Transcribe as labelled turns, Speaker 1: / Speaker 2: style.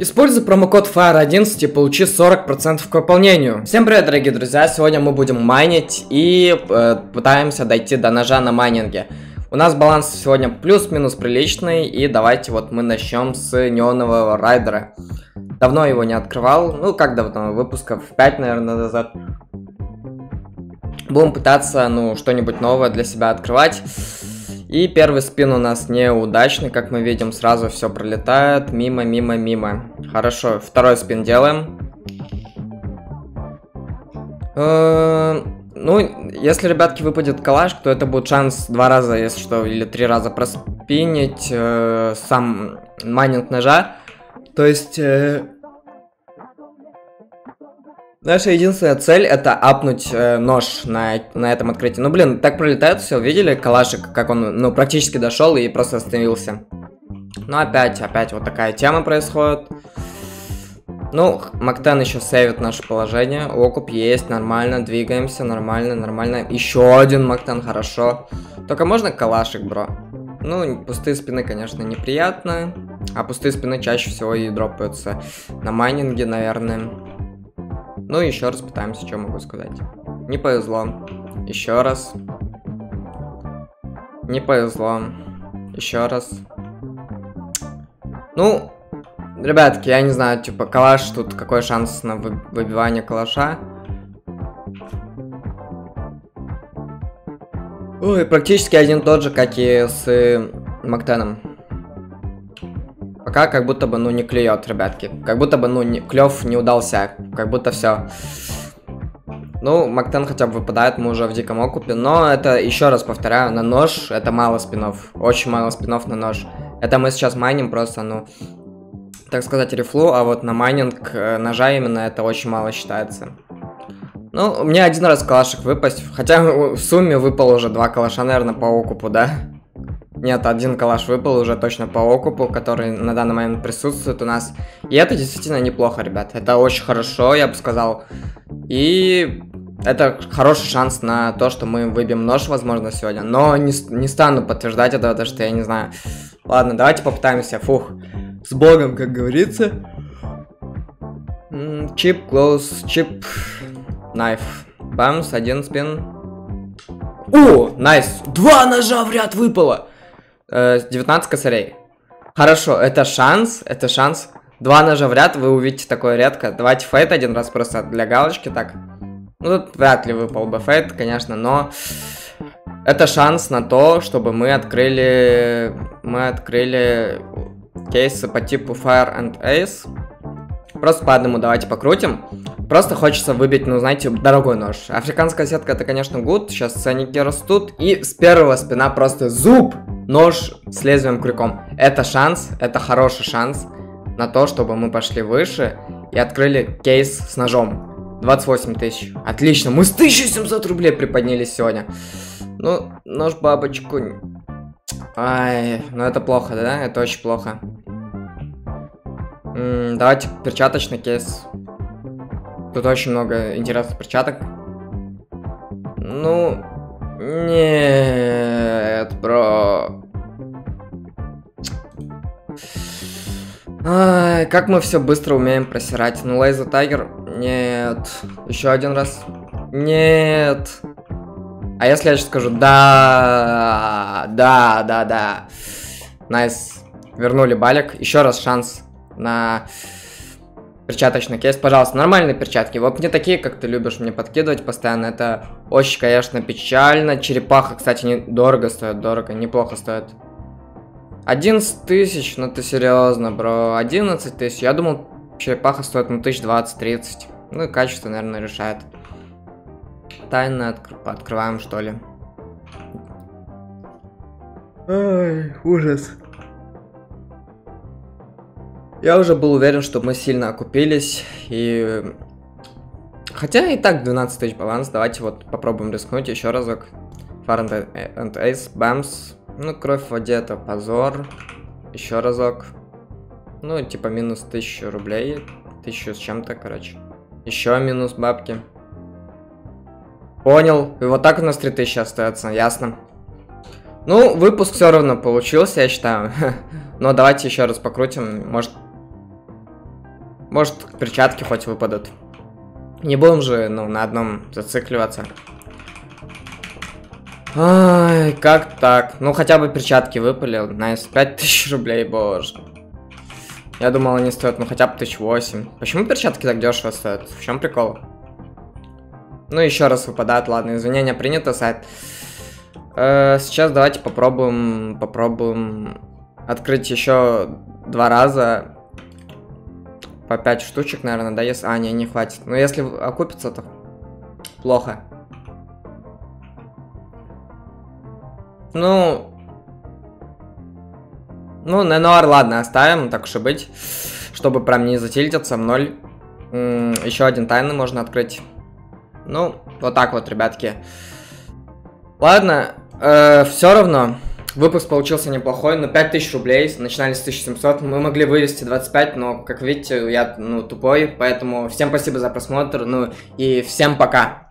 Speaker 1: Используй промокод FIRE11 и получи 40% к выполнению. Всем привет, дорогие друзья! Сегодня мы будем майнить и пытаемся дойти до ножа на майнинге. У нас баланс сегодня плюс-минус приличный, и давайте вот мы начнем с неонового райдера. Давно его не открывал, ну как давно, выпусков 5, наверное, назад. Будем пытаться, ну, что-нибудь новое для себя открывать. И первый спин у нас неудачный, как мы видим, сразу все пролетает, мимо. Хорошо, второй спин делаем. Ну, если, ребятки, выпадет калаш, то это будет шанс 2 раза, если что, или 3 раза проспинить сам майнинг ножа. То есть... Наша единственная цель — это апнуть нож на этом открытии. Ну, блин, так пролетает все. Видели калашик, как он, ну, практически дошел и просто остановился. Ну, опять вот такая тема происходит. Ну, Мактен еще сейвит наше положение. Окуп есть, нормально, двигаемся, нормально. Еще один Мактен, хорошо. Только можно калашик, бро? Ну, пустые спины, конечно, неприятно. А пустые спины чаще всего и дропаются на майнинге, наверное. Ну, еще раз пытаемся, что могу сказать. Не повезло. Еще раз. Не повезло. Еще раз. Ну, ребятки, я не знаю, типа, калаш, тут какой шанс на выбивание калаша? Ой, практически один тот же, как и с Мактеном. Пока как будто бы, ну, не клюет, ребятки. Как будто бы, ну, клев не удался. Как будто все. Ну, Мактен хотя бы выпадает, мы уже в диком окупе. Но это, еще раз повторяю, на нож это мало спинов. Очень мало спинов на нож. Это мы сейчас майним просто, ну, так сказать, рифлу. А вот на майнинг ножа именно это очень мало считается. Ну, мне один раз калашик выпасть. Хотя в сумме выпал уже 2 калаша, наверное, по окупу, да? Нет, один калаш выпал уже точно по окупу, который на данный момент присутствует у нас. И это действительно неплохо, ребят. Это очень хорошо, я бы сказал. И это хороший шанс на то, что мы выбьем нож, возможно, сегодня. Но не стану подтверждать этого, потому что я не знаю. Ладно, давайте попытаемся. Фух. С богом, как говорится. Чип, close, чип, найф. Бамс, один спин. О, найс. 2 ножа в ряд выпало. 19 косарей. Хорошо, это шанс. 2 ножа в ряд, вы увидите такое редко. Давайте фейт один раз просто для галочки, так. Ну, тут вряд ли выпал бы фейт, конечно, но... Это шанс на то, чтобы мы открыли кейсы по типу Fire and Ace. Просто по одному давайте покрутим. Просто хочется выбить, ну, знаете, дорогой нож. Африканская сетка — это, конечно, good. Сейчас ценники растут. И с первого спина просто зуб! Нож с лезвием крюком. Это шанс, это хороший шанс на то, чтобы мы пошли выше и открыли кейс с ножом. 28 тысяч. Отлично, мы с 1700 рублей приподнялись сегодня. Ну, нож бабочку. Ай, ну это плохо, да? Это очень плохо. Давайте перчаточный кейс. Тут очень много интересных перчаток. Ну, нет, бро. Ай, как мы все быстро умеем просирать. Ну, Лейзер Тайгер. Нет. Еще один раз. Нет. А если я сейчас скажу да. Найс. Вернули балик. Еще раз шанс на перчаточный кейс. Пожалуйста, нормальные перчатки. Вот не такие, как ты любишь мне подкидывать постоянно. Это очень, конечно, печально. Черепаха, кстати, дорого стоит. Неплохо стоит. 11 тысяч, ну ты серьезно, бро. 11 тысяч. Я думал, черепаха стоит, ну, 1020-30. Ну и качество, наверное, решает. Тайно открываем, что ли. Ай, ужас. Я уже был уверен, что мы сильно окупились, и... Хотя и так 12 тысяч баланс, давайте вот попробуем рискнуть еще разок. Fire and Ace, бамс. Ну, кровь в воде — это позор. Еще разок. Ну, типа минус 1000 рублей. 1000 с чем-то, короче. Еще минус бабки. Понял. И вот так у нас 3000 остается, ясно. Ну, выпуск все равно получился, я считаю. Но давайте еще раз покрутим. Может, Может, перчатки хоть выпадут. Не будем же, ну, на одном зацикливаться. Ай, как так? Ну, хотя бы перчатки выпали. Найс, 5000 рублей, боже. Я думал, они стоят, ну, хотя бы 1008. Почему перчатки так дешево стоят? В чем прикол? Ну, еще раз выпадает, ладно, извинения принято, сайт. Сейчас давайте попробуем открыть еще 2 раза. По 5 штучек, наверное, да, если... А, не хватит. Но если окупится, то плохо. Ну, Ненуар, ладно, оставим, так уж и быть. Чтобы прям не затильтиться в 0. Еще один тайный можно открыть. Ну, вот так вот, ребятки. Ладно, все равно. Выпуск получился неплохой, но 5000 рублей, начинали с 1700, мы могли вывести 25, но, как видите, я, ну, тупой, поэтому всем спасибо за просмотр, ну, и всем пока.